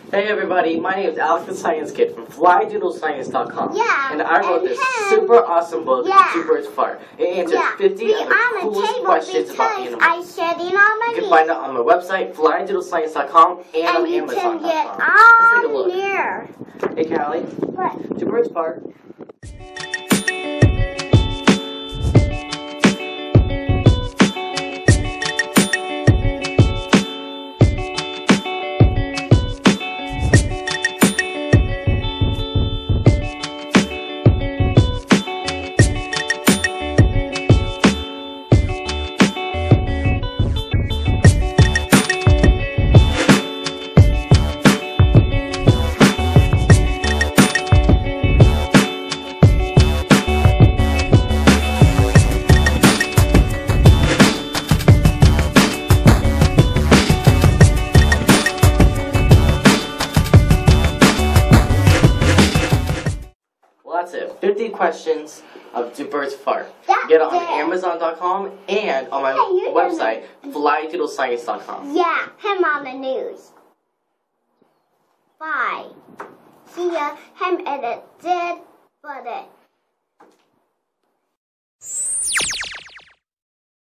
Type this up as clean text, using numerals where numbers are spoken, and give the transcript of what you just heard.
Hey everybody, my name is Alec the Science Kid from Flydoodle Yeah. And I wrote this super awesome book, Two Birds Fart. It answers 50 of the coolest questions about animals. I shed in on my You can find it on my website, flydoodlescience.com, and on Amazon.com. Let's take a look. Here. Hey Callie, What? Two Birds Fart. That's it. 50 questions of Two Birds Fart. Get it on Amazon.com and on my website, Flydoodlescience.com. Yeah, him on the news. Bye. See ya. Him edit did, but it.